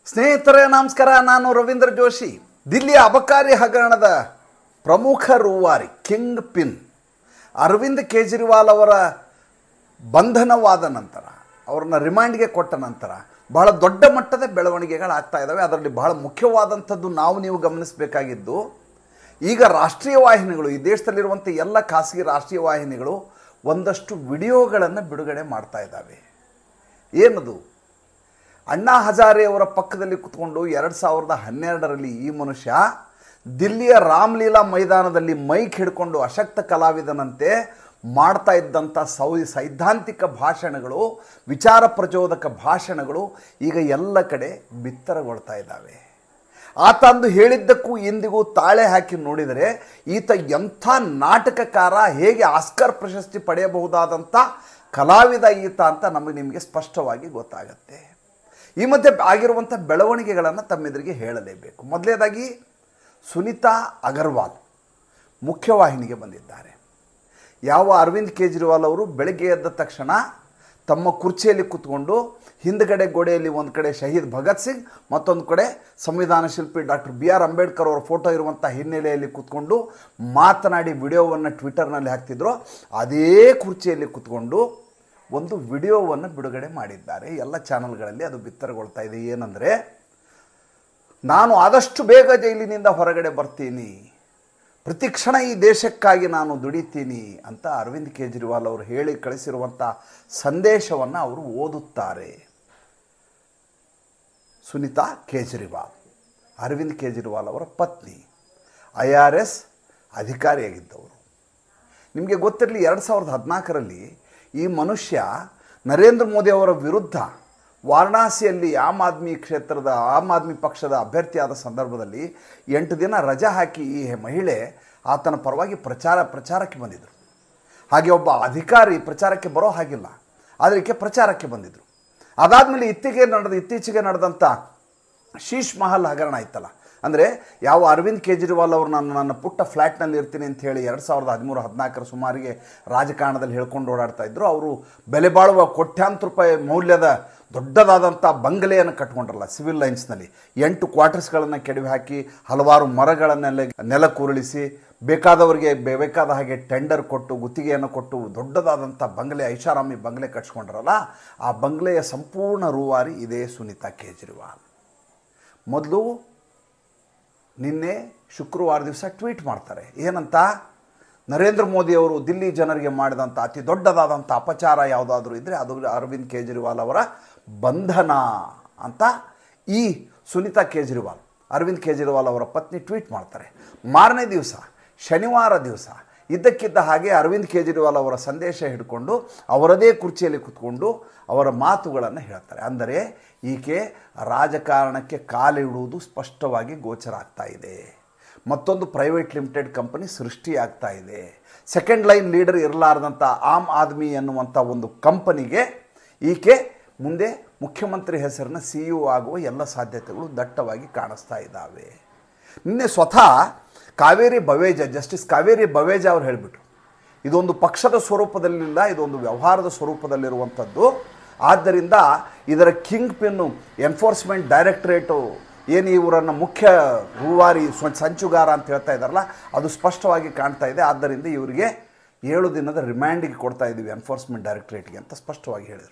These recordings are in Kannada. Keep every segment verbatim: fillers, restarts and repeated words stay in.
ಸ್ನೇಹಿತರೆ ನಮಸ್ಕಾರ, ನಾನು ರವೀಂದ್ರ ಜೋಶಿ. ದಿಲ್ಲಿಯ ಅಬಕಾರಿ ಹಗರಣದ ಪ್ರಮುಖ ರೂವಾರಿ ಕಿಂಗ್ ಪಿನ್ ಅರವಿಂದ್ ಕೇಜ್ರಿವಾಲ್ ಅವರ ಬಂಧನವಾದ ನಂತರ, ಅವ್ರನ್ನ ರಿಮಾಂಡ್ಗೆ ಕೊಟ್ಟ ನಂತರ ಬಹಳ ದೊಡ್ಡ ಮಟ್ಟದ ಬೆಳವಣಿಗೆಗಳಾಗ್ತಾ ಇದ್ದಾವೆ. ಅದರಲ್ಲಿ ಬಹಳ ಮುಖ್ಯವಾದಂಥದ್ದು ನಾವು ನೀವು ಗಮನಿಸಬೇಕಾಗಿದ್ದು, ಈಗ ರಾಷ್ಟ್ರೀಯ ವಾಹಿನಿಗಳು, ಈ ದೇಶದಲ್ಲಿರುವಂಥ ಎಲ್ಲ ಖಾಸಗಿ ರಾಷ್ಟ್ರೀಯ ವಾಹಿನಿಗಳು ಒಂದಷ್ಟು ವಿಡಿಯೋಗಳನ್ನು ಬಿಡುಗಡೆ ಮಾಡ್ತಾ ಇದ್ದಾವೆ. ಏನದು? ಅಣ್ಣಾ ಹಜಾರೆ ಅವರ ಪಕ್ಕದಲ್ಲಿ ಕೂತ್ಕೊಂಡು ಎರಡು ಸಾವಿರದ ಹನ್ನೆರಡರಲ್ಲಿ ಈ ಮನುಷ್ಯ ದಿಲ್ಲಿಯ ರಾಮಲೀಲಾ ಮೈದಾನದಲ್ಲಿ ಮೈಕ್ ಹಿಡ್ಕೊಂಡು ಅಶಕ್ತ ಕಲಾವಿದನಂತೆ ಮಾಡ್ತಾ ಇದ್ದಂಥ ಸೌ ಸೈದ್ಧಾಂತಿಕ ಭಾಷಣಗಳು, ವಿಚಾರ ಪ್ರಚೋದಕ ಭಾಷಣಗಳು ಈಗ ಎಲ್ಲ ಕಡೆ ಬಿತ್ತರಗೊಳ್ತಾ ಇದ್ದಾವೆ. ಆತ ಅಂದು ಹೇಳಿದ್ದಕ್ಕೂ ಇಂದಿಗೂ ತಾಳೆ ಹಾಕಿ ನೋಡಿದರೆ ಈತ ಎಂಥ ನಾಟಕಕಾರ, ಹೇಗೆ ಆಸ್ಕರ್ ಪ್ರಶಸ್ತಿ ಪಡೆಯಬಹುದಾದಂಥ ಕಲಾವಿದ ಈತ ಅಂತ ನಮಗೆ ನಿಮಗೆ ಸ್ಪಷ್ಟವಾಗಿ ಗೊತ್ತಾಗತ್ತೆ. ಈ ಮಧ್ಯೆ ಆಗಿರುವಂಥ ಬೆಳವಣಿಗೆಗಳನ್ನು ತಮ್ಮೆದುರಿಗೆ ಹೇಳಲೇಬೇಕು. ಮೊದಲನೇದಾಗಿ ಸುನಿತಾ ಅಗರ್ವಾಲ್ ಮುಖ್ಯವಾಹಿನಿಗೆ ಬಂದಿದ್ದಾರೆ. ಯಾವ ಅರವಿಂದ್ ಕೇಜ್ರಿವಾಲ್ ಅವರು ಬೆಳಗ್ಗೆ ಎದ್ದ ತಕ್ಷಣ ತಮ್ಮ ಕುರ್ಚಿಯಲ್ಲಿ ಕೂತ್ಕೊಂಡು ಹಿಂದುಗಡೆ ಗೋಡೆಯಲ್ಲಿ ಒಂದು ಕಡೆ ಶಹೀದ್ ಭಗತ್ ಸಿಂಗ್, ಮತ್ತೊಂದು ಕಡೆ ಸಂವಿಧಾನ ಶಿಲ್ಪಿ ಡಾಕ್ಟರ್ ಬಿ ಆರ್ ಅಂಬೇಡ್ಕರ್ ಅವರ ಫೋಟೋ ಇರುವಂಥ ಹಿನ್ನೆಲೆಯಲ್ಲಿ ಕೂತ್ಕೊಂಡು ಮಾತನಾಡಿ ವಿಡಿಯೋವನ್ನು ಟ್ವಿಟರ್ನಲ್ಲಿ ಹಾಕ್ತಿದ್ರು, ಅದೇ ಕುರ್ಚಿಯಲ್ಲಿ ಕೂತ್ಕೊಂಡು ಒಂದು ವಿಡಿಯೋವನ್ನು ಬಿಡುಗಡೆ ಮಾಡಿದ್ದಾರೆ. ಎಲ್ಲ ಚಾನಲ್ಗಳಲ್ಲಿ ಅದು ಬಿತ್ತರಗೊಳ್ತಾ ಇದೆ. ಏನಂದರೆ, ನಾನು ಆದಷ್ಟು ಬೇಗ ಜೈಲಿನಿಂದ ಹೊರಗಡೆ ಬರ್ತೀನಿ, ಪ್ರತಿ ಕ್ಷಣ ಈ ದೇಶಕ್ಕಾಗಿ ನಾನು ದುಡಿತೀನಿ ಅಂತ ಅರವಿಂದ್ ಕೇಜ್ರಿವಾಲ್ ಅವರು ಹೇಳಿ ಕಳಿಸಿರುವಂಥ ಸಂದೇಶವನ್ನು ಅವರು ಓದುತ್ತಾರೆ. ಸುನಿತಾ ಕೇಜ್ರಿವಾಲ್ ಅರವಿಂದ್ ಕೇಜ್ರಿವಾಲ್ ಅವರ ಪತ್ನಿ, ಐ ಆರ್ ಎಸ್ ಅಧಿಕಾರಿಯಾಗಿದ್ದವರು. ನಿಮಗೆ ಗೊತ್ತಿರಲಿ, ಎರಡು ಸಾವಿರದ ಹದಿನಾಲ್ಕರಲ್ಲಿ ಈ ಮನುಷ್ಯ ನರೇಂದ್ರ ಮೋದಿ ಅವರ ವಿರುದ್ಧ ವಾರಣಾಸಿಯಲ್ಲಿ ಆಮ್ ಆದ್ಮಿ ಕ್ಷೇತ್ರದ ಆಮ್ ಆದ್ಮಿ ಪಕ್ಷದ ಅಭ್ಯರ್ಥಿಯಾದ ಸಂದರ್ಭದಲ್ಲಿ ಎಂಟು ದಿನ ರಜಾ ಹಾಕಿ ಈ ಮಹಿಳೆ ಆತನ ಪರವಾಗಿ ಪ್ರಚಾರ ಪ್ರಚಾರಕ್ಕೆ ಬಂದಿದ್ದರು. ಹಾಗೆ ಒಬ್ಬ ಅಧಿಕಾರಿ ಪ್ರಚಾರಕ್ಕೆ ಬರೋ ಹಾಗಿಲ್ಲ, ಆದರೆ ಈಕೆ ಪ್ರಚಾರಕ್ಕೆ ಬಂದಿದ್ದರು. ಅದಾದಮೇಲೆ ಇತ್ತೀಚೆಗೆ ನಡೆದ ಇತ್ತೀಚೆಗೆ ನಡೆದಂಥ ಶೀಶ್ ಮಹಲ್ ಹಗರಣ ಇತ್ತಲ್ಲ, ಅಂದರೆ ಯಾವ ಅರವಿಂದ್ ಕೇಜ್ರಿವಾಲ್ ಅವರು ನಾನು ನನ್ನ ಪುಟ್ಟ ಫ್ಲ್ಯಾಟ್ನಲ್ಲಿ ಇರ್ತೀನಿ ಅಂತ ಹೇಳಿ ಎರಡು ಸಾವಿರದ ಹದಿಮೂರು ಹದಿನಾಲ್ಕರ ಸುಮಾರಿಗೆ ರಾಜಕಾರಣದಲ್ಲಿ ಹೇಳ್ಕೊಂಡು ಓಡಾಡ್ತಾ ಇದ್ದರು. ಅವರು ಬೆಲೆ ಬಾಳುವ ಕೋಟ್ಯಾಂತರ ರೂಪಾಯಿ ಮೌಲ್ಯದ ದೊಡ್ಡದಾದಂಥ ಬಂಗಲೆಯನ್ನು ಕಟ್ಕೊಂಡ್ರಲ್ಲ ಸಿವಿಲ್ ಲೈನ್ಸ್ನಲ್ಲಿ, ಎಂಟು ಕ್ವಾರ್ಟರ್ಸ್ಗಳನ್ನು ಕೆಡವಿ ಹಾಕಿ ಹಲವಾರು ಮರಗಳನ್ನೆಲ್ಲ ನೆಲ ಕೂರುಳಿಸಿ ಬೇಕಾದವರಿಗೆ ಬೇಕಾದ ಹಾಗೆ ಟೆಂಡರ್ ಕೊಟ್ಟು ಗುತ್ತಿಗೆಯನ್ನು ಕೊಟ್ಟು ದೊಡ್ಡದಾದಂಥ ಬಂಗಲೆ, ಐಷಾರಾಮಿ ಬಂಗಲೆ ಕಟ್ಸ್ಕೊಂಡ್ರಲ್ಲ, ಆ ಬಂಗಲೆಯ ಸಂಪೂರ್ಣ ರೂವಾರಿ ಇದೇ ಸುನಿತಾ ಕೇಜ್ರಿವಾಲ್. ಮೊದಲು ನಿನ್ನೆ ಶುಕ್ರವಾರ ದಿವಸ ಟ್ವೀಟ್ ಮಾಡ್ತಾರೆ. ಏನಂತ? ನರೇಂದ್ರ ಮೋದಿ ಅವರು ದಿಲ್ಲಿ ಜನರಿಗೆ ಮಾಡಿದಂಥ ಅತಿ ದೊಡ್ಡದಾದಂಥ ಅಪಚಾರ ಯಾವುದಾದ್ರೂ ಇದ್ದರೆ ಅದು ಅರವಿಂದ್ ಕೇಜ್ರಿವಾಲ್ ಅವರ ಬಂಧನ ಅಂತ ಈ ಸುನಿತಾ ಕೇಜ್ರಿವಾಲ್, ಅರವಿಂದ್ ಕೇಜ್ರಿವಾಲ್ ಅವರ ಪತ್ನಿ ಟ್ವೀಟ್ ಮಾಡ್ತಾರೆ. ಮಾರನೇ ದಿವಸ ಶನಿವಾರ ದಿವಸ ಇದ್ದಕ್ಕಿದ್ದ ಹಾಗೆ ಅರವಿಂದ್ ಕೇಜ್ರಿವಾಲ್ ಅವರ ಸಂದೇಶ ಹಿಡ್ಕೊಂಡು ಅವರದೇ ಕುರ್ಚಿಯಲ್ಲಿ ಕೂತ್ಕೊಂಡು ಅವರ ಮಾತುಗಳನ್ನು ಹೇಳ್ತಾರೆ. ಅಂದರೆ ಈಕೆ ರಾಜಕಾರಣಕ್ಕೆ ಕಾಲಿಡುವುದು ಸ್ಪಷ್ಟವಾಗಿ ಗೋಚರ ಆಗ್ತಾ ಇದೆ. ಮತ್ತೊಂದು ಪ್ರೈವೇಟ್ ಲಿಮಿಟೆಡ್ ಕಂಪನಿ ಸೃಷ್ಟಿಯಾಗ್ತಾ ಇದೆ. ಸೆಕೆಂಡ್ ಲೈನ್ ಲೀಡರ್ ಇರಲಾರ್ದಂಥ ಆಮ್ ಆದ್ಮಿ ಎನ್ನುವಂಥ ಒಂದು ಕಂಪನಿಗೆ ಈಕೆ ಮುಂದೆ ಮುಖ್ಯಮಂತ್ರಿ ಹೆಸರನ್ನ ಸಿ ಇ ಒ ಆಗುವ ಎಲ್ಲ ಸಾಧ್ಯತೆಗಳು ದಟ್ಟವಾಗಿ ಕಾಣಿಸ್ತಾ ಇದ್ದಾವೆ. ನಿನ್ನೆ ಸ್ವತಃ ಕಾವೇರಿ ಬವೇಜ, ಜಸ್ಟಿಸ್ ಕಾವೇರಿ ಬವೇಜ ಅವರು ಹೇಳಿಬಿಟ್ರು, ಇದೊಂದು ಪಕ್ಷದ ಸ್ವರೂಪದಲ್ಲಿಲ್ಲ, ಇದೊಂದು ವ್ಯವಹಾರದ ಸ್ವರೂಪದಲ್ಲಿರುವಂಥದ್ದು. ಆದ್ದರಿಂದ ಇದರ ಕಿಂಗ್ ಪಿನ್ನು ಎನ್ಫೋರ್ಸ್ಮೆಂಟ್ ಡೈರೆಕ್ಟರೇಟು ಏನು ಇವರನ್ನು ಮುಖ್ಯ ರೂವಾರಿ ಸಂಚುಗಾರ ಅಂತ ಹೇಳ್ತಾ ಇದ್ದಾರಲ್ಲ, ಅದು ಸ್ಪಷ್ಟವಾಗಿ ಕಾಣ್ತಾ ಇದೆ. ಆದ್ದರಿಂದ ಇವರಿಗೆ ಏಳು ದಿನದ ರಿಮ್ಯಾಂಡಿಗೆ ಕೊಡ್ತಾ ಇದ್ದೀವಿ ಎನ್ಫೋರ್ಸ್ಮೆಂಟ್ ಡೈರೆಕ್ಟರೇಟ್ಗೆ ಅಂತ ಸ್ಪಷ್ಟವಾಗಿ ಹೇಳಿದರು.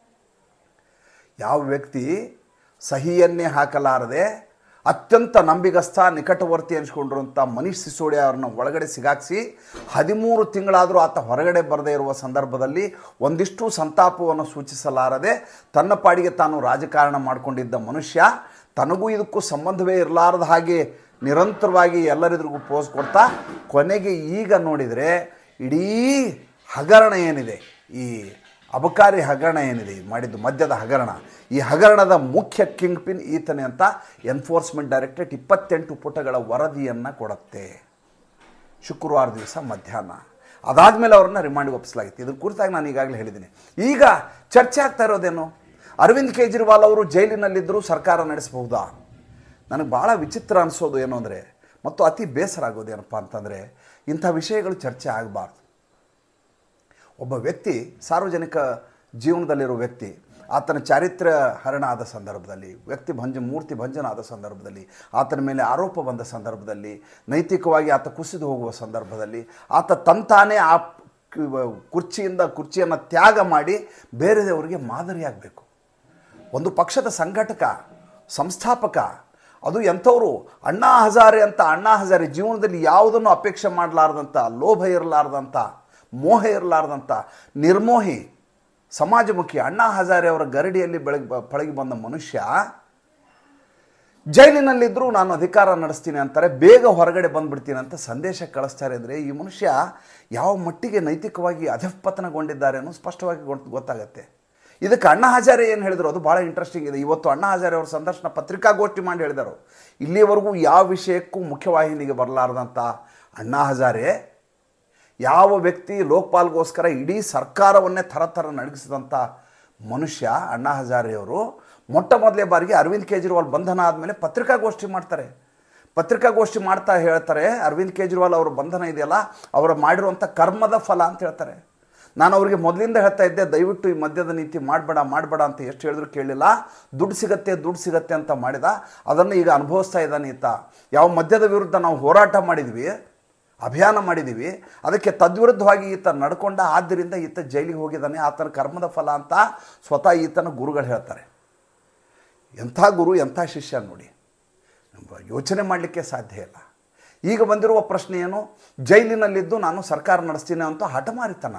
ಯಾವ ವ್ಯಕ್ತಿ ಸಹಿಯನ್ನೇ ಹಾಕಲಾರದೆ ಅತ್ಯಂತ ನಂಬಿಗಸ್ಥ ನಿಕಟವರ್ತಿ ಅನಿಸ್ಕೊಂಡಿರುವಂಥ ಮನೀಶ್ ಸಿಸೋಡಿಯಾ ಅವ್ರನ್ನ ಒಳಗಡೆ ಸಿಗಾಕ್ಸಿ ಹದಿಮೂರು ತಿಂಗಳಾದರೂ ಆತ ಹೊರಗಡೆ ಬರದೇ ಇರುವ ಸಂದರ್ಭದಲ್ಲಿ ಒಂದಿಷ್ಟು ಸಂತಾಪವನ್ನು ಸೂಚಿಸಲಾರದೆ ತನ್ನ ಪಾಡಿಗೆ ತಾನು ರಾಜಕಾರಣ ಮಾಡಿಕೊಂಡಿದ್ದ ಮನುಷ್ಯ ತನಗೂ ಇದಕ್ಕೂ ಸಂಬಂಧವೇ ಇರಲಾರದ ಹಾಗೆ ನಿರಂತರವಾಗಿ ಎಲ್ಲರಿದ್ರಿಗೂ ಪೋಸ್ ಕೊಡ್ತಾ ಕೊನೆಗೆ ಈಗ ನೋಡಿದರೆ ಇಡೀ ಹಗರಣ ಏನಿದೆ, ಈ ಅಬಕಾರಿ ಹಗರಣ ಏನಿದೆ, ಮಾಡಿದ್ದು ಮದ್ಯದ ಹಗರಣ, ಈ ಹಗರಣದ ಮುಖ್ಯ ಕಿಂಗ್ ಪಿನ್ ಈತನೇ ಅಂತ ಎನ್ಫೋರ್ಸ್ಮೆಂಟ್ ಡೈರೆಕ್ಟರೇಟ್ ಇಪ್ಪತ್ತೆಂಟು ಪುಟಗಳ ವರದಿಯನ್ನು ಕೊಡುತ್ತೆ ಶುಕ್ರವಾರ ದಿವಸ ಮಧ್ಯಾಹ್ನ. ಅದಾದಮೇಲೆ ಅವ್ರನ್ನ ರಿಮಾಂಡ್ಗೆ ಒಪ್ಪಿಸಲಾಗಿತ್ತು. ಇದ್ರ ಕುರಿತಾಗಿ ನಾನು ಈಗಾಗಲೇ ಹೇಳಿದ್ದೀನಿ. ಈಗ ಚರ್ಚೆ ಆಗ್ತಾ ಇರೋದೇನು? ಅರವಿಂದ್ ಕೇಜ್ರಿವಾಲ್ ಅವರು ಜೈಲಿನಲ್ಲಿದ್ದರೂ ಸರ್ಕಾರ ನಡೆಸಬಹುದಾ? ನನಗೆ ಭಾಳ ವಿಚಿತ್ರ ಅನಿಸೋದು ಏನು ಅಂದರೆ, ಮತ್ತು ಅತಿ ಬೇಸರ ಆಗೋದೇನಪ್ಪ ಅಂತಂದರೆ, ಇಂಥ ವಿಷಯಗಳು ಚರ್ಚೆ ಆಗಬಾರ್ದು. ಒಬ್ಬ ವ್ಯಕ್ತಿ, ಸಾರ್ವಜನಿಕ ಜೀವನದಲ್ಲಿರೋ ವ್ಯಕ್ತಿ ಆತನ ಚಾರಿತ್ರ್ಯ ಹರಣ ಆದ ಸಂದರ್ಭದಲ್ಲಿ, ವ್ಯಕ್ತಿ ಭಂಜ ಮೂರ್ತಿ ಭಂಜನ ಆದ ಸಂದರ್ಭದಲ್ಲಿ, ಆತನ ಮೇಲೆ ಆರೋಪ ಬಂದ ಸಂದರ್ಭದಲ್ಲಿ, ನೈತಿಕವಾಗಿ ಆತ ಕುಸಿದು ಹೋಗುವ ಸಂದರ್ಭದಲ್ಲಿ ಆತ ತಂತಾನೇ ಆ ಕುರ್ಚಿಯಿಂದ ಕುರ್ಚಿಯನ್ನು ತ್ಯಾಗ ಮಾಡಿ ಬೇರೆಯವರಿಗೆ ಮಾದರಿಯಾಗಬೇಕು. ಒಂದು ಪಕ್ಷದ ಸಂಘಟಕ, ಸಂಸ್ಥಾಪಕ, ಅದು ಎಂಥವರು ಅಣ್ಣಾ ಹಜಾರೆ ಅಂತ. ಅಣ್ಣಾ ಹಜಾರೆ ಜೀವನದಲ್ಲಿ ಯಾವುದನ್ನು ಅಪೇಕ್ಷೆ ಮಾಡಲಾರ್ದಂಥ, ಲೋಭ ಇರಲಾರ್ದಂಥ, ಮೋಹ ಇರಲಾರ್ದಂಥ ನಿರ್ಮೋಹಿ ಸಮಾಜಮುಖಿ ಅಣ್ಣಾ ಹಜಾರೆ ಅವರ ಗರಡಿಯಲ್ಲಿ ಬೆಳಗಿ ಪಳಗಿ ಬಂದ ಮನುಷ್ಯ ಜೈಲಿನಲ್ಲಿದ್ದರೂ ನಾನು ಅಧಿಕಾರ ನಡೆಸ್ತೀನಿ ಅಂತಾರೆ, ಬೇಗ ಹೊರಗಡೆ ಬಂದುಬಿಡ್ತೀನಿ ಅಂತ ಸಂದೇಶ ಕಳಿಸ್ತಾರೆ. ಅಂದರೆ ಈ ಮನುಷ್ಯ ಯಾವ ಮಟ್ಟಿಗೆ ನೈತಿಕವಾಗಿ ಅಧಃಪತನಗೊಂಡಿದ್ದಾರೆ ಅನ್ನೋ ಸ್ಪಷ್ಟವಾಗಿ ಗೊತ್ತಾಗತ್ತೆ. ಇದಕ್ಕೆ ಅಣ್ಣಾ ಹಜಾರೆ ಏನು ಹೇಳಿದರು ಅದು ಭಾಳ ಇಂಟ್ರೆಸ್ಟಿಂಗ್ ಇದೆ. ಇವತ್ತು ಅಣ್ಣಾ ಹಜಾರೆ ಅವ್ರ ಸಂದರ್ಶನ ಪತ್ರಿಕಾಗೋಷ್ಠಿ ಮಾಡಿ ಹೇಳಿದರು. ಇಲ್ಲಿವರೆಗೂ ಯಾವ ವಿಷಯಕ್ಕೂ ಮುಖ್ಯವಾಹಿನಿಗೆ ಬರಲಾರ್ದಂಥ ಅಣ್ಣಾ ಹಜಾರೆ, ಯಾವ ವ್ಯಕ್ತಿ ಲೋಕಪಾಲ್ಗೋಸ್ಕರ ಇಡೀ ಸರ್ಕಾರವನ್ನೇ ಥರ ಥರ ನಡಗಿಸಿದಂಥ ಮನುಷ್ಯ ಅಣ್ಣಾ ಹಜಾರೆಯವರು ಮೊಟ್ಟ ಮೊದಲೇ ಬಾರಿಗೆ ಅರವಿಂದ್ ಕೇಜ್ರಿವಾಲ್ ಬಂಧನ ಆದಮೇಲೆ ಪತ್ರಿಕಾಗೋಷ್ಠಿ ಮಾಡ್ತಾರೆ. ಪತ್ರಿಕಾಗೋಷ್ಠಿ ಮಾಡ್ತಾ ಹೇಳ್ತಾರೆ, ಅರವಿಂದ್ ಕೇಜ್ರಿವಾಲ್ ಅವರ ಬಂಧನ ಇದೆಯಲ್ಲ ಅವರು ಮಾಡಿರುವಂಥ ಕರ್ಮದ ಫಲ ಅಂತ ಹೇಳ್ತಾರೆ. ನಾನು ಅವರಿಗೆ ಮೊದಲಿಂದ ಹೇಳ್ತಾ ಇದ್ದೆ, ದಯವಿಟ್ಟು ಈ ಮದ್ಯದ ನೀತಿ ಮಾಡಬೇಡ ಮಾಡಬೇಡ ಅಂತ ಎಷ್ಟು ಹೇಳಿದ್ರು ಕೇಳಲಿಲ್ಲ. ದುಡ್ಡು ಸಿಗತ್ತೆ ದುಡ್ಡು ಸಿಗತ್ತೆ ಅಂತ ಮಾಡಿದ, ಅದನ್ನು ಈಗ ಅನುಭವಿಸ್ತಾ ಇದ್ದಾನೆ ಈತ. ಯಾವ ಮದ್ಯದ ವಿರುದ್ಧ ನಾವು ಹೋರಾಟ ಮಾಡಿದ್ವಿ, ಅಭಿಯಾನ ಮಾಡಿದ್ದೀವಿ, ಅದಕ್ಕೆ ತದ್ವಿರುದ್ಧವಾಗಿ ಈತ ನಡ್ಕೊಂಡ, ಆದ್ದರಿಂದ ಈತ ಜೈಲಿಗೆ ಹೋಗಿದ್ದಾನೆ, ಆತನ ಕರ್ಮದ ಫಲ ಅಂತ ಸ್ವತಃ ಈತನ ಗುರುಗಳು ಹೇಳ್ತಾರೆ. ಎಂಥ ಗುರು ಎಂಥ ಶಿಷ್ಯ ನೋಡಿ, ಯೋಚನೆ ಮಾಡಲಿಕ್ಕೆ ಸಾಧ್ಯ ಇಲ್ಲ. ಈಗ ಬಂದಿರುವ ಪ್ರಶ್ನೆ ಏನು, ಜೈಲಿನಲ್ಲಿದ್ದು ನಾನು ಸರ್ಕಾರ ನಡೆಸ್ತೀನಿ ಅಂತ ಹಠಮಾರಿತನ.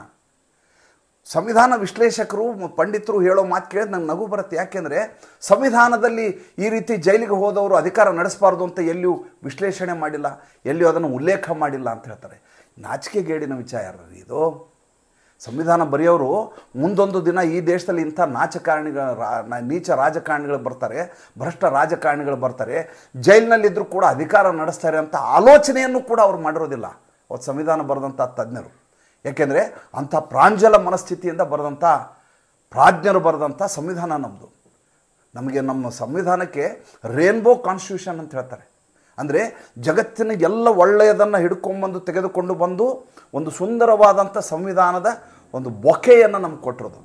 ಸಂವಿಧಾನ ವಿಶ್ಲೇಷಕರು ಪಂಡಿತರು ಹೇಳೋ ಮಾತು ಕೇಳಿದ್ರೆ ನಂಗೆ ನಗು ಬರುತ್ತೆ. ಯಾಕೆಂದರೆ ಸಂವಿಧಾನದಲ್ಲಿ ಈ ರೀತಿ ಜೈಲಿಗೆ ಹೋದವರು ಅಧಿಕಾರ ನಡೆಸಬಾರ್ದು ಅಂತ ಎಲ್ಲಿಯೂ ವಿಶ್ಲೇಷಣೆ ಮಾಡಿಲ್ಲ, ಎಲ್ಲಿಯೂ ಅದನ್ನು ಉಲ್ಲೇಖ ಮಾಡಿಲ್ಲ ಅಂತ ಹೇಳ್ತಾರೆ. ನಾಚಿಕೆಗೇಡಿನ ವಿಚಾರ ಇದು. ಸಂವಿಧಾನ ಬರೆಯೋರು ಮುಂದೊಂದು ದಿನ ಈ ದೇಶದಲ್ಲಿ ಇಂಥ ನಾಚಕಾರಣಿಗಳ ನೀಚ ರಾಜಕಾರಣಿಗಳು ಬರ್ತಾರೆ, ಭ್ರಷ್ಟ ರಾಜಕಾರಣಿಗಳು ಬರ್ತಾರೆ, ಜೈಲಿನಲ್ಲಿದ್ದರೂ ಕೂಡ ಅಧಿಕಾರ ನಡೆಸ್ತಾರೆ ಅಂತ ಆಲೋಚನೆಯನ್ನು ಕೂಡ ಅವ್ರು ಮಾಡಿರೋದಿಲ್ಲ ಅವತ್ತು ಸಂವಿಧಾನ ಬರೆದಂಥ ತಜ್ಞರು. ಯಾಕೆಂದರೆ ಅಂಥ ಪ್ರಾಂಜಲ ಮನಸ್ಥಿತಿಯಿಂದ ಬರೆದಂಥ ಪ್ರಾಜ್ಞರು ಬರೆದಂಥ ಸಂವಿಧಾನ ನಮ್ಮದು. ನಮಗೆ ನಮ್ಮ ಸಂವಿಧಾನಕ್ಕೆ ರೇನ್ಬೋ ಕಾನ್ಸ್ಟಿಟ್ಯೂಷನ್ ಅಂತ ಹೇಳ್ತಾರೆ. ಅಂದರೆ ಜಗತ್ತಿನ ಎಲ್ಲ ಒಳ್ಳೆಯದನ್ನು ಹಿಡ್ಕೊಂಡ್ಬಂದು ತೆಗೆದುಕೊಂಡು ಬಂದು ಒಂದು ಸುಂದರವಾದಂಥ ಸಂವಿಧಾನದ ಒಂದು ಬೊಕೆಯನ್ನು ನಮ್ಗೆ ಕೊಟ್ಟಿರೋದು,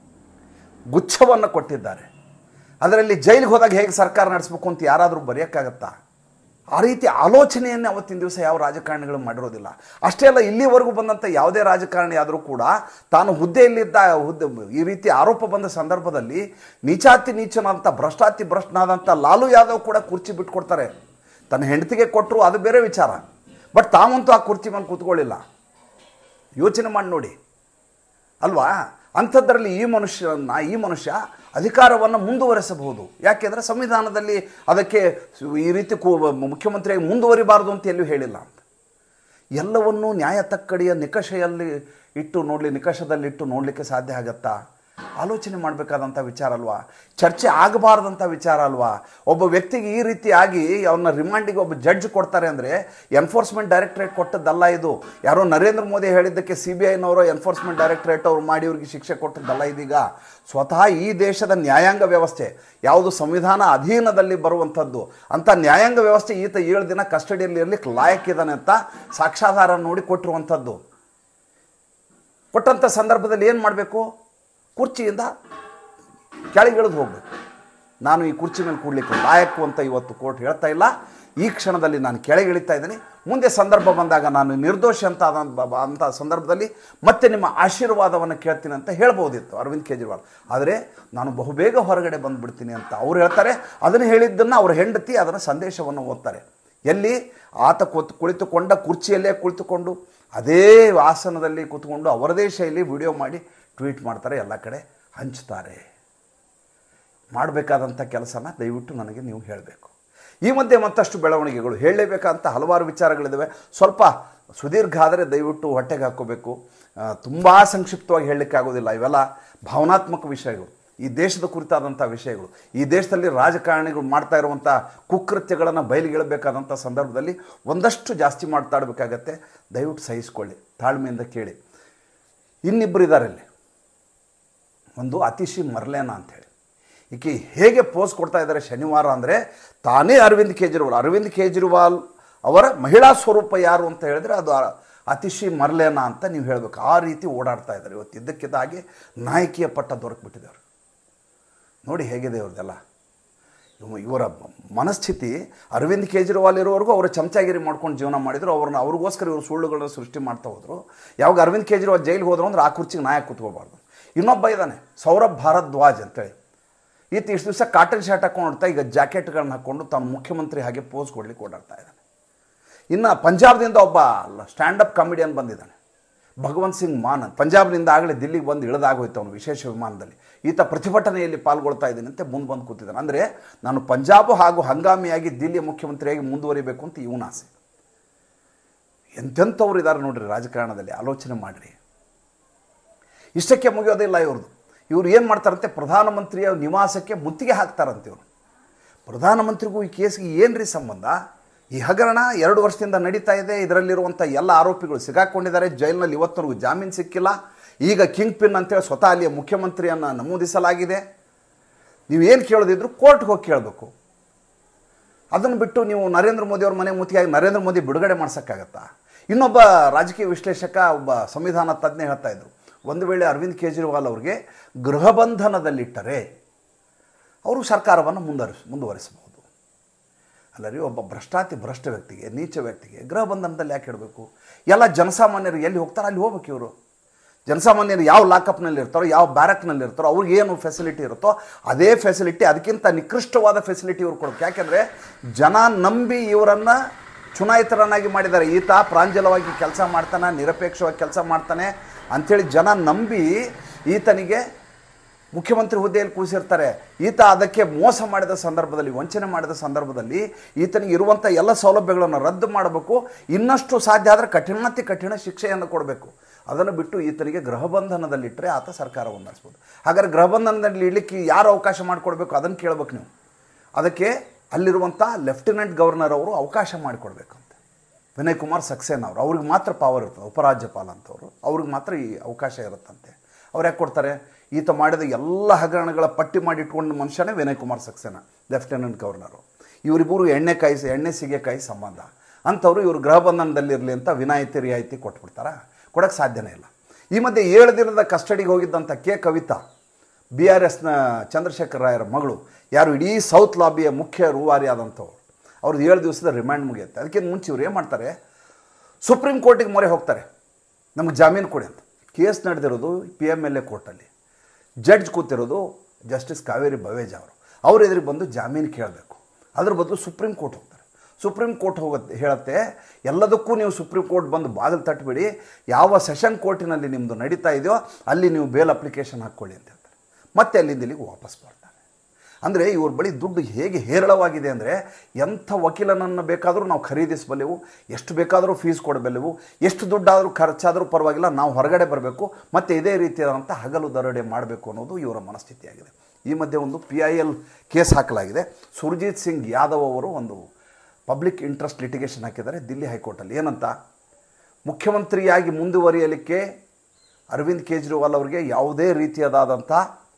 ಗುಚ್ಛವನ್ನು ಕೊಟ್ಟಿದ್ದಾರೆ. ಅದರಲ್ಲಿ ಜೈಲಿಗೆ ಹೋದಾಗ ಹೇಗೆ ಸರ್ಕಾರ ನಡೆಸಬೇಕು ಅಂತ ಯಾರಾದರೂ ಬರೆಯೋಕ್ಕಾಗತ್ತಾ? ಆ ರೀತಿ ಆಲೋಚನೆಯನ್ನೇ ಅವತ್ತಿನ ದಿವಸ ಯಾವ ರಾಜಕಾರಣಿಗಳು ಮಾಡಿರೋದಿಲ್ಲ. ಅಷ್ಟೇ ಅಲ್ಲ, ಇಲ್ಲಿವರೆಗೂ ಬಂದಂಥ ಯಾವುದೇ ರಾಜಕಾರಣಿ ಆದರೂ ಕೂಡ ತಾನು ಹುದ್ದೆಯಲ್ಲಿದ್ದ ಹುದ್ದೆ ಈ ರೀತಿ ಆರೋಪ ಬಂದ ಸಂದರ್ಭದಲ್ಲಿ ನೀಚಾತಿ ನೀಚನಾದಂಥ ಭ್ರಷ್ಟಾತಿ ಭ್ರಷ್ಟನಾದಂಥ ಲಾಲು ಯಾದವ್ ಕೂಡ ಕುರ್ಚಿ ಬಿಟ್ಕೊಡ್ತಾರೆ. ತನ್ನ ಹೆಂಡತಿಗೆ ಕೊಟ್ಟರು ಅದು ಬೇರೆ ವಿಚಾರ, ಬಟ್ ತಾವಂತೂ ಆ ಕುರ್ಚಿ ಮೇಲೆ ಕೂತ್ಕೊಳ್ಳಿಲ್ಲ. ಯೋಚನೆ ಮಾಡಿ ನೋಡಿ ಅಲ್ವಾ? ಅಂಥದ್ರಲ್ಲಿ ಈ ಮನುಷ್ಯನ ಈ ಮನುಷ್ಯ ಅಧಿಕಾರವನ್ನು ಮುಂದುವರೆಸಬಹುದು. ಯಾಕೆಂದರೆ ಸಂವಿಧಾನದಲ್ಲಿ ಅದಕ್ಕೆ ಈ ರೀತಿ ಕು ಮುಖ್ಯಮಂತ್ರಿಯಾಗಿ ಮುಂದುವರಿಬಾರ್ದು ಅಂತ ಎಲ್ಲೂ ಹೇಳಿಲ್ಲ ಅಂತ. ಎಲ್ಲವನ್ನೂ ನ್ಯಾಯ ತಕ್ಕಡಿಯ ನಿಕಷೆಯಲ್ಲಿ ಇಟ್ಟು ನೋಡಲಿ ನಿಕಷದಲ್ಲಿಟ್ಟು ನೋಡಲಿಕ್ಕೆ ಸಾಧ್ಯ ಆಗತ್ತಾ? ಆಲೋಚನೆ ಮಾಡಬೇಕಾದಂಥ ವಿಚಾರ ಅಲ್ವಾ? ಚರ್ಚೆ ಆಗಬಾರ್ದಂಥ ವಿಚಾರ ಅಲ್ವಾ? ಒಬ್ಬ ವ್ಯಕ್ತಿಗೆ ಈ ರೀತಿಯಾಗಿ ಅವನ್ನ ರಿಮಾಂಡಿಗೆ ಒಬ್ಬ ಜಡ್ಜ್ ಕೊಡ್ತಾರೆ ಅಂದರೆ ಎನ್ಫೋರ್ಸ್ಮೆಂಟ್ ಡೈರೆಕ್ಟರೇಟ್ ಕೊಟ್ಟದ್ದಲ್ಲ ಇದು. ಯಾರೋ ನರೇಂದ್ರ ಮೋದಿ ಹೇಳಿದ್ದಕ್ಕೆ ಸಿ ಬಿ ಐನವರು ಎನ್ಫೋರ್ಸ್ಮೆಂಟ್ ಡೈರೆಕ್ಟರೇಟ್ ಅವ್ರು ಮಾಡಿ ಇವ್ರಿಗೆ ಶಿಕ್ಷೆ ಕೊಟ್ಟದ್ದಲ್ಲ ಇದೀಗ. ಸ್ವತಃ ಈ ದೇಶದ ನ್ಯಾಯಾಂಗ ವ್ಯವಸ್ಥೆ ಯಾವುದು ಸಂವಿಧಾನ ಅಧೀನದಲ್ಲಿ ಬರುವಂಥದ್ದು ಅಂಥ ನ್ಯಾಯಾಂಗ ವ್ಯವಸ್ಥೆ ಈತ ಏಳು ದಿನ ಕಸ್ಟಡಿಯಲ್ಲಿ ಇರಲಿಕ್ಕೆ ಲಾಯಕ್ಕಿದ್ದಾನೆ ಅಂತ ಸಾಕ್ಷ್ಯಾಧಾರ ನೋಡಿ ಕೊಟ್ಟಿರುವಂಥದ್ದು. ಕೊಟ್ಟಂಥ ಸಂದರ್ಭದಲ್ಲಿ ಏನು ಮಾಡಬೇಕು? ಕುರ್ಚಿಯಿಂದ ಕೆಳಗಿಳಿದು ಹೋಗಬೇಕು. ನಾನು ಈ ಕುರ್ಚಿ ಮೇಲೆ ಕೂಡಲಿಕ್ಕೆ ಲಾಯಕ್ಕು ಅಂತ ಇವತ್ತು ಕೋರ್ಟ್ ಹೇಳ್ತಾ ಇಲ್ಲ. ಈ ಕ್ಷಣದಲ್ಲಿ ನಾನು ಕೆಳಗಿಳಿತಾ ಇದ್ದೀನಿ. ಮುಂದೆ ಸಂದರ್ಭ ಬಂದಾಗ ನಾನು ನಿರ್ದೋಷಿ ಅಂತ ಅಂಥ ಸಂದರ್ಭದಲ್ಲಿ ಮತ್ತೆ ನಿಮ್ಮ ಆಶೀರ್ವಾದವನ್ನು ಕೇಳ್ತೀನಿ ಅಂತ ಹೇಳ್ಬೋದಿತ್ತು ಅರವಿಂದ್ ಕೇಜ್ರಿವಾಲ್. ಆದರೆ ನಾನು ಬಹುಬೇಗ ಹೊರಗಡೆ ಬಂದುಬಿಡ್ತೀನಿ ಅಂತ ಅವ್ರು ಹೇಳ್ತಾರೆ. ಅದನ್ನು ಹೇಳಿದ್ದನ್ನು ಅವ್ರ ಹೆಂಡತಿ ಅದನ್ನು ಸಂದೇಶವನ್ನು ಓದ್ತಾರೆ. ಎಲ್ಲಿ? ಆತ ಕೂತು ಕುಳಿತುಕೊಂಡ ಕುರ್ಚಿಯಲ್ಲೇ ಕುಳಿತುಕೊಂಡು ಅದೇ ಆಸನದಲ್ಲಿ ಕೂತ್ಕೊಂಡು ಅವರದೇ ಶೈಲಿ ವಿಡಿಯೋ ಮಾಡಿ ಟ್ವೀಟ್ ಮಾಡ್ತಾರೆ, ಎಲ್ಲ ಕಡೆ ಹಂಚ್ತಾರೆ. ಮಾಡಬೇಕಾದಂಥ ಕೆಲಸನ ದಯವಿಟ್ಟು ನನಗೆ ನೀವು ಹೇಳಬೇಕು. ಈ ಮಧ್ಯೆ ಮತ್ತಷ್ಟು ಬೆಳವಣಿಗೆಗಳು ಹೇಳಲೇಬೇಕಂತ ಹಲವಾರು ವಿಚಾರಗಳಿದ್ದಾವೆ. ಸ್ವಲ್ಪ ಸುದೀರ್ಘ ಆದರೆ ದಯವಿಟ್ಟು ಹೊಟ್ಟೆಗೆ ಹಾಕ್ಕೋಬೇಕು. ತುಂಬ ಸಂಕ್ಷಿಪ್ತವಾಗಿ ಹೇಳಲಿಕ್ಕೆ ಆಗೋದಿಲ್ಲ. ಇವೆಲ್ಲ ಭಾವನಾತ್ಮಕ ವಿಷಯಗಳು, ಈ ದೇಶದ ಕುರಿತಾದಂಥ ವಿಷಯಗಳು. ಈ ದೇಶದಲ್ಲಿ ರಾಜಕಾರಣಿಗಳು ಮಾಡ್ತಾ ಇರುವಂಥ ಕುಕೃತ್ಯಗಳನ್ನು ಬಯಲಿಗೆಳಬೇಕಾದಂಥ ಸಂದರ್ಭದಲ್ಲಿ ಒಂದಷ್ಟು ಜಾಸ್ತಿ ಮಾತಾಡಬೇಕಾಗತ್ತೆ. ದಯವಿಟ್ಟು ಸಹಿಸ್ಕೊಳ್ಳಿ, ತಾಳ್ಮೆಯಿಂದ ಕೇಳಿ. ಇನ್ನಿಬ್ಬರು ಇದ್ದಾರೆ ಇಲ್ಲಿ. ಒಂದು ಅತಿಶಿ ಮರ್ಲೇನಾ ಅಂಥೇಳಿ, ಈಕೆ ಹೇಗೆ ಪೋಸ್ ಕೊಡ್ತಾ ಇದ್ದಾರೆ ಶನಿವಾರ ಅಂದರೆ ತಾನೇ ಅರವಿಂದ್ ಕೇಜ್ರಿವಾಲ್ ಅರವಿಂದ್ ಕೇಜ್ರಿವಾಲ್ ಅವರ ಮಹಿಳಾ ಸ್ವರೂಪ ಯಾರು ಅಂತ ಹೇಳಿದ್ರೆ ಅದು ಅತಿಶಿ ಮರ್ಲೇನಾ ಅಂತ ನೀವು ಹೇಳಬೇಕು. ಆ ರೀತಿ ಓಡಾಡ್ತಾ ಇದ್ದಾರೆ. ಇವತ್ತು ಇದ್ದಕ್ಕಿದ್ದ ಹಾಗೆ ನಾಯಕಿಯ ಪಟ್ಟ ದೊರಕಿಬಿಟ್ಟಿದ್ದಾರೆ. ನೋಡಿ ಹೇಗಿದೆ ಇವ್ರದ್ದೆಲ್ಲ. ಇವರ ಮನಸ್ಥಿತಿ ಅರವಿಂದ್ ಕೇಜ್ರಿವಾಲ್ ಇರೋವರೆಗೂ ಅವರು ಚಮಚಾಗಿರಿ ಮಾಡ್ಕೊಂಡು ಜೀವನ ಮಾಡಿದ್ರು. ಅವ್ರನ್ನ ಅವ್ರಿಗೋಸ್ಕರ ಇವರು ಸುಳ್ಳುಗಳನ್ನ ಸೃಷ್ಟಿ ಮಾಡ್ತಾ ಹೋದರು. ಯಾವಾಗ ಅರವಿಂದ್ ಕೇಜ್ರಿವಾಲ್ ಜೈಲಿಗೆ ಹೋದ್ರು ಅಂದ್ರೆ ಆ ಕುರ್ಚಿಗೆ ನಾಯ ಕೂತ್ಕೋಬಾರ್ದು. ಇನ್ನೊಬ್ಬ ಇದ್ದಾನೆ ಸೌರಭ್ ಭಾರದ್ವಾಜ್ ಅಂತೇಳಿ. ಈತ ಇಷ್ಟು ದಿವಸ ಕಾಟನ್ ಶರ್ಟ್ ಹಾಕೊಂಡು ನೋಡ್ತಾ ಈಗ ಜಾಕೆಟ್ಗಳನ್ನ ಹಾಕ್ಕೊಂಡು ತಾನು ಮುಖ್ಯಮಂತ್ರಿ ಹಾಗೆ ಪೋಸ್ ಕೊಡ್ಲಿಕ್ಕೆ ಓಡಾಡ್ತಾ ಇದ್ದಾನೆ. ಇನ್ನು ಪಂಜಾಬ್ದಿಂದ ಒಬ್ಬ ಸ್ಟ್ಯಾಂಡಪ್ ಕಾಮಿಡಿಯನ್ ಬಂದಿದ್ದಾನೆ, ಭಗವಂತ್ ಸಿಂಗ್ ಮಾನ್. ಪಂಜಾಬ್ನಿಂದ ಆಗಲೇ ದಿಲ್ಲಿಗೆ ಬಂದು ಇಳಿದಾಗೋಯ್ತು ಅವನು ವಿಶೇಷ ವಿಮಾನದಲ್ಲಿ. ಈತ ಪ್ರತಿಭಟನೆಯಲ್ಲಿ ಪಾಲ್ಗೊಳ್ತಾ ಇದ್ದೀನಿ ಅಂತ ಮುಂದೆ ಬಂದು ಕೂತಿದ್ದಾನೆ. ಅಂದರೆ ನಾನು ಪಂಜಾಬ್ ಹಾಗೂ ಹಂಗಾಮಿಯಾಗಿ ದಿಲ್ಲಿಯ ಮುಖ್ಯಮಂತ್ರಿಯಾಗಿ ಮುಂದುವರಿಬೇಕು ಅಂತ ಇವನ ಆಸೆ. ಎಂತೆಂಥವ್ರು ಇದ್ದಾರೆ ನೋಡ್ರಿ ರಾಜಕಾರಣದಲ್ಲಿ, ಆಲೋಚನೆ ಮಾಡಿರಿ. ಇಷ್ಟಕ್ಕೆ ಮುಗಿಯೋದಿಲ್ಲ ಇವ್ರದ್ದು. ಇವ್ರು ಏನು ಮಾಡ್ತಾರಂತೆ, ಪ್ರಧಾನಮಂತ್ರಿಯ ನಿವಾಸಕ್ಕೆ ಮುತ್ತಿಗೆ ಹಾಕ್ತಾರಂತೆ ಇವರು. ಪ್ರಧಾನಮಂತ್ರಿಗೂ ಈ ಕೇಸ್ಗೆ ಏನು ರೀ ಸಂಬಂಧ? ಈ ಹಗರಣ ಎರಡು ವರ್ಷದಿಂದ ನಡೀತಾ ಇದೆ. ಇದರಲ್ಲಿರುವಂಥ ಎಲ್ಲ ಆರೋಪಿಗಳು ಸಿಗಾಕೊಂಡಿದ್ದಾರೆ. ಜೈಲಿನಲ್ಲಿ ಇವತ್ತವರೆಗೂ ಜಾಮೀನು ಸಿಕ್ಕಿಲ್ಲ. ಈಗ ಕಿಂಗ್ ಪಿನ್ ಅಂತೇಳಿ ಸ್ವತಃ ಅಲ್ಲಿಯ ಮುಖ್ಯಮಂತ್ರಿಯನ್ನು ನಮೂದಿಸಲಾಗಿದೆ. ನೀವೇನು ಕೇಳೋದಿದ್ರು ಕೋರ್ಟ್ಗೆ ಹೋಗಿ ಕೇಳಬೇಕು. ಅದನ್ನು ಬಿಟ್ಟು ನೀವು ನರೇಂದ್ರ ಮೋದಿ ಅವ್ರ ಮನೆ ಮುತ್ತಿಗೆ ನರೇಂದ್ರ ಮೋದಿ ಬಿಡುಗಡೆ ಮಾಡ್ಸೋಕ್ಕಾಗತ್ತಾ? ಇನ್ನೊಬ್ಬ ರಾಜಕೀಯ ವಿಶ್ಲೇಷಕ, ಒಬ್ಬ ಸಂವಿಧಾನ ತಜ್ಞ ಹೇಳ್ತಾ ಇದ್ರು, ಒಂದು ವೇಳೆ ಅರವಿಂದ್ ಕೇಜ್ರಿವಾಲ್ ಅವ್ರಿಗೆ ಗೃಹ ಬಂಧನದಲ್ಲಿಟ್ಟರೆ ಅವರು ಸರ್ಕಾರವನ್ನು ಮುಂದುವರಿಸ ಮುಂದುವರಿಸಬಹುದು. ಅಲ್ಲ ರೀ, ಒಬ್ಬ ಭ್ರಷ್ಟಾತಿ ಭ್ರಷ್ಟ ವ್ಯಕ್ತಿಗೆ, ನೀಚ ವ್ಯಕ್ತಿಗೆ ಗೃಹ ಬಂಧನದಲ್ಲಿ ಯಾಕೆ ಇಡಬೇಕು? ಎಲ್ಲ ಜನಸಾಮಾನ್ಯರು ಎಲ್ಲಿ ಹೋಗ್ತಾರೆ ಅಲ್ಲಿ ಹೋಗ್ಬೇಕು. ಇವರು ಜನಸಾಮಾನ್ಯರು ಯಾವ ಲಾಕಪ್ನಲ್ಲಿ ಇರ್ತಾರೋ, ಯಾವ ಬ್ಯಾರಕ್ನಲ್ಲಿ ಇರ್ತಾರೋ, ಅವ್ರಿಗೆ ಏನು ಫೆಸಿಲಿಟಿ ಇರುತ್ತೋ ಅದೇ ಫೆಸಿಲಿಟಿ, ಅದಕ್ಕಿಂತ ನಿಕೃಷ್ಟವಾದ ಫೆಸಿಲಿಟಿ ಇವ್ರು ಕೊಡಬೇಕು. ಯಾಕೆಂದರೆ ಜನ ನಂಬಿ ಇವರನ್ನು ಚುನಾಯಿತರನ್ನಾಗಿ ಮಾಡಿದ್ದಾರೆ. ಈತ ಪ್ರಾಂಜಲವಾಗಿ ಕೆಲಸ ಮಾಡ್ತಾನೆ, ನಿರಪೇಕ್ಷವಾಗಿ ಕೆಲಸ ಮಾಡ್ತಾನೆ ಅಂಥೇಳಿ ಜನ ನಂಬಿ ಈತನಿಗೆ ಮುಖ್ಯಮಂತ್ರಿ ಹುದ್ದೆಯಲ್ಲಿ ಕೂರಿಸಿರ್ತಾರೆ. ಈತ ಅದಕ್ಕೆ ಮೋಸ ಮಾಡಿದ ಸಂದರ್ಭದಲ್ಲಿ, ವಂಚನೆ ಮಾಡಿದ ಸಂದರ್ಭದಲ್ಲಿ ಈತನಿಗೆ ಇರುವಂಥ ಎಲ್ಲ ಸೌಲಭ್ಯಗಳನ್ನು ರದ್ದು ಮಾಡಬೇಕು. ಇನ್ನಷ್ಟು ಸಾಧ್ಯ ಆದರೆ ಕಠಿಣಾತಿ ಕಠಿಣ ಶಿಕ್ಷೆಯನ್ನು ಕೊಡಬೇಕು. ಅದನ್ನು ಬಿಟ್ಟು ಈತನಿಗೆ ಗೃಹ ಬಂಧನದಲ್ಲಿಟ್ಟರೆ ಆತ ಸರ್ಕಾರವನ್ನು ನಡೆಸ್ಬೋದು. ಹಾಗಾದ್ರೆ ಗೃಹ ಬಂಧನದಲ್ಲಿ ಇಡಲಿಕ್ಕೆ ಯಾರು ಅವಕಾಶ ಮಾಡಿಕೊಡ್ಬೇಕು ಅದನ್ನು ಕೇಳಬೇಕು ನೀವು. ಅದಕ್ಕೆ ಅಲ್ಲಿರುವಂಥ ಲೆಫ್ಟಿನೆಂಟ್ ಗವರ್ನರ್ ಅವರು ಅವಕಾಶ ಮಾಡಿಕೊಡ್ಬೇಕಂತೆ. ವಿನಯ್ ಕುಮಾರ್ ಸಕ್ಸೇನಾ ಅವರು, ಅವ್ರಿಗೆ ಮಾತ್ರ ಪವರ್ ಇರ್ತದೆ, ಉಪರಾಜ್ಯಪಾಲ ಅಂತವರು, ಅವ್ರಿಗೆ ಮಾತ್ರ ಈ ಅವಕಾಶ ಇರುತ್ತಂತೆ. ಅವ್ರು ಯಾಕೆ ಕೊಡ್ತಾರೆ? ಈತ ಮಾಡಿದ ಎಲ್ಲ ಹಗರಣಗಳ ಪಟ್ಟಿ ಮಾಡಿ ಇಟ್ಕೊಂಡ ಮನುಷ್ಯನೇ ವಿನಯ್ ಕುಮಾರ್ ಸಕ್ಸೇನಾ, ಲೆಫ್ಟಿನೆಂಟ್ ಗವರ್ನರು. ಇವರಿಬ್ಬರು ಎಣ್ಣೆ ಕಾಯಿಸಿ ಎಣ್ಣೆ ಸಿಗೆಕಾಯಿ ಸಂಬಂಧ ಅಂಥವ್ರು ಇವರು ಗೃಹ ಬಂಧನದಲ್ಲಿರಲಿ ಅಂತ ವಿನಾಯಿತಿ ರಿಯಾಯಿತಿ ಕೊಟ್ಬಿಡ್ತಾರ? ಕೊಡೋಕ್ಕೆ ಸಾಧ್ಯನೇ ಇಲ್ಲ. ಈ ಮಧ್ಯೆ ಏಳು ದಿನದ ಕಸ್ಟಡಿಗೆ ಹೋಗಿದ್ದಂಥ ಕೆ ಕವಿತಾ, ಬಿ ಆರ್ ಎಸ್ನ ಚಂದ್ರಶೇಖರ್ ರಾಯರ ಮಗಳು, ಯಾರು ಇಡೀ ಸೌತ್ ಲಾಬಿಯ ಮುಖ್ಯ ರೂವಾರಿ ಆದಂಥವ್ರು, ಅವ್ರದ್ದು ಏಳು ದಿವಸದ ರಿಮ್ಯಾಂಡ್ ಮುಗಿಯುತ್ತೆ. ಅದಕ್ಕಿಂತ ಮುಂಚೆ ಇವ್ರು ಏನು ಮಾಡ್ತಾರೆ, ಸುಪ್ರೀಂ ಕೋರ್ಟಿಗೆ ಮೊರೆ ಹೋಗ್ತಾರೆ, ನಮಗೆ ಜಾಮೀನು ಕೊಡಿ ಅಂತ. ಕೇಸ್ ನಡೆದಿರೋದು ಪಿ ಎಮ್ ಎಲ್ ಎ ಕೋರ್ಟಲ್ಲಿ. ಜಡ್ಜ್ ಕೂತಿರೋದು ಜಸ್ಟಿಸ್ ಕಾವೇರಿ ಬವೇಜ ಅವರು. ಅವ್ರ ಎದುರಿಗೆ ಬಂದು ಜಾಮೀನು ಕೇಳಬೇಕು. ಅದ್ರ ಬದಲು ಸುಪ್ರೀಂ ಕೋರ್ಟ್ ಹೋಗ್ತಾರೆ. ಸುಪ್ರೀಂ ಕೋರ್ಟ್ ಹೋಗುತ್ತೆ ಹೇಳುತ್ತೆ, ಎಲ್ಲದಕ್ಕೂ ನೀವು ಸುಪ್ರೀಂ ಕೋರ್ಟ್ ಬಂದು ಬಾಗಿಲು ತಟ್ಟಬೇಡಿ, ಯಾವ ಸೆಷನ್ ಕೋರ್ಟಿನಲ್ಲಿ ನಿಮ್ಮದು ನಡೀತಾ ಇದೆಯೋ ಅಲ್ಲಿ ನೀವು ಬೇಲ್ ಅಪ್ಲಿಕೇಶನ್ ಹಾಕ್ಕೊಳ್ಳಿ ಅಂತ ಹೇಳ್ತಾರೆ. ಮತ್ತೆ ಅಲ್ಲಿಂದ ಇಲ್ಲಿಗೆ ವಾಪಸ್ ಬರ್ತಾರೆ. ಅಂದರೆ ಇವ್ರ ಬಳಿ ದುಡ್ಡು ಹೇಗೆ ಹೇರಳವಾಗಿದೆ ಅಂದರೆ, ಎಂಥ ವಕೀಲನನ್ನು ಬೇಕಾದರೂ ನಾವು ಖರೀದಿಸಬಲ್ಲೆವು, ಎಷ್ಟು ಬೇಕಾದರೂ ಫೀಸ್ ಕೊಡಬಲ್ಲೆವು, ಎಷ್ಟು ದುಡ್ಡಾದರೂ ಖರ್ಚಾದರೂ ಪರವಾಗಿಲ್ಲ, ನಾವು ಹೊರಗಡೆ ಬರಬೇಕು, ಮತ್ತು ಇದೇ ರೀತಿಯಾದಂಥ ಹಗಲು ದರೋಡೆ ಮಾಡಬೇಕು ಅನ್ನೋದು ಇವರ ಮನಸ್ಥಿತಿಯಾಗಿದೆ. ಈ ಮಧ್ಯೆ ಒಂದು ಪಿ ಐ ಎಲ್ ಕೇಸ್ ಹಾಕಲಾಗಿದೆ. ಸುರ್ಜಿತ್ ಸಿಂಗ್ ಯಾದವ್ ಅವರು ಒಂದು ಪಬ್ಲಿಕ್ ಇಂಟ್ರೆಸ್ಟ್ ಲಿಟಿಗೇಷನ್ ಹಾಕಿದ್ದಾರೆ ದಿಲ್ಲಿ ಹೈಕೋರ್ಟಲ್ಲಿ. ಏನಂತ, ಮುಖ್ಯಮಂತ್ರಿಯಾಗಿ ಮುಂದುವರಿಯಲಿಕ್ಕೆ ಅರವಿಂದ್ ಕೇಜ್ರಿವಾಲ್ ಅವರಿಗೆ ಯಾವುದೇ ರೀತಿಯಾದಂಥ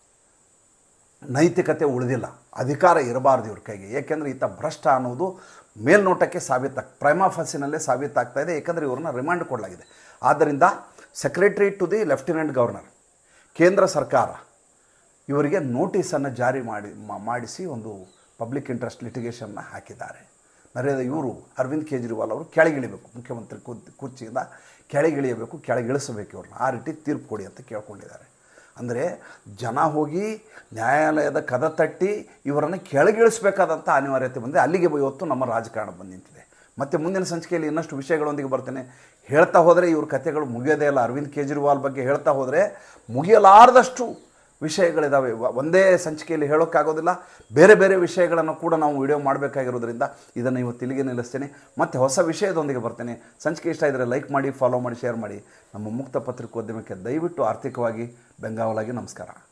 ನೈತಿಕತೆ ಉಳಿದಿಲ್ಲ, ಅಧಿಕಾರ ಇರಬಾರ್ದು ಇವ್ರ ಕೈಗೆ. ಏಕೆಂದರೆ ಈತ ಭ್ರಷ್ಟ ಅನ್ನೋದು ಮೇಲ್ನೋಟಕ್ಕೆ ಸಾಬೀತಾಗ ಪ್ರೈಮಾ ಫಸಿನಲ್ಲೇ ಸಾಬೀತಾಗ್ತಾ ಇದೆ. ಏಕೆಂದರೆ ಇವ್ರನ್ನ ರಿಮಾಂಡ್ ಕೊಡಲಾಗಿದೆ. ಆದ್ದರಿಂದ secretary to the lieutenant governor, ಕೇಂದ್ರ ಸರ್ಕಾರ ಇವರಿಗೆ ನೋಟಿಸನ್ನು ಜಾರಿ ಮಾಡಿ ಮಾಡಿಸಿ ಒಂದು ಪಬ್ಲಿಕ್ ಇಂಟ್ರೆಸ್ಟ್ ಲಿಟಿಗೇಷನ್ನ ಹಾಕಿದ್ದಾರೆ. ನರೇಂದ್ರ ಇವರು ಅರವಿಂದ್ ಕೇಜ್ರಿವಾಲ್ ಅವರು ಕೆಳಗಿಳಿಬೇಕು, ಮುಖ್ಯಮಂತ್ರಿ ಕುರ್ಚಿಯಿಂದ ಕೆಳಗಿಳಿಯಬೇಕು, ಕೆಳಗಿಳಿಸಬೇಕು ಇವ್ರನ್ನ, ಆ ರೀತಿ ತೀರ್ಪು ಕೊಡಿ ಅಂತ ಕೇಳ್ಕೊಂಡಿದ್ದಾರೆ. ಅಂದರೆ ಜನ ಹೋಗಿ ನ್ಯಾಯಾಲಯದ ಕದ ತಟ್ಟಿ ಇವರನ್ನು ಕೆಳಗಿಳಿಸಬೇಕಾದಂಥ ಅನಿವಾರ್ಯತೆ ಬಂದರೆ ಅಲ್ಲಿಗೆ ಇವತ್ತು ನಮ್ಮ ರಾಜಕಾರಣ ಬಂದು ನಿಂತಿದೆ. ಮತ್ತು ಮುಂದಿನ ಸಂಚಿಕೆಯಲ್ಲಿ ಇನ್ನಷ್ಟು ವಿಷಯಗಳೊಂದಿಗೆ ಬರ್ತೇನೆ. ಹೇಳ್ತಾ ಹೋದರೆ ಇವ್ರ ಕಥೆಗಳು ಮುಗಿಯೋದೇ ಇಲ್ಲ. ಅರವಿಂದ್ ಕೇಜ್ರಿವಾಲ್ ಬಗ್ಗೆ ಹೇಳ್ತಾ ಹೋದರೆ ಮುಗಿಯಲಾರದಷ್ಟು ವಿಷಯಗಳಿದ್ದಾವೆ. ಒಂದೇ ಸಂಚಿಕೆಯಲ್ಲಿ ಹೇಳೋಕ್ಕಾಗೋದಿಲ್ಲ. ಬೇರೆ ಬೇರೆ ವಿಷಯಗಳನ್ನು ಕೂಡ ನಾವು ವಿಡಿಯೋ ಮಾಡಬೇಕಾಗಿರೋದ್ರಿಂದ ಇದನ್ನು ಇವತ್ತು ಇಲ್ಲಿಗೆ ನಿಲ್ಲಿಸ್ತೇನೆ. ಮತ್ತು ಹೊಸ ವಿಷಯದೊಂದಿಗೆ ಬರ್ತೇನೆ. ಸಂಚಿಕೆ ಇಷ್ಟ ಇದ್ದರೆ ಲೈಕ್ ಮಾಡಿ, ಫಾಲೋ ಮಾಡಿ, ಶೇರ್ ಮಾಡಿ. ನಮ್ಮ ಮುಕ್ತ ಪತ್ರಿಕೋದ್ಯಮಕ್ಕೆ ದಯವಿಟ್ಟು ಆರ್ಥಿಕವಾಗಿ ಬೆಂಗಾವಲಾಗಿ ನಮಸ್ಕಾರ.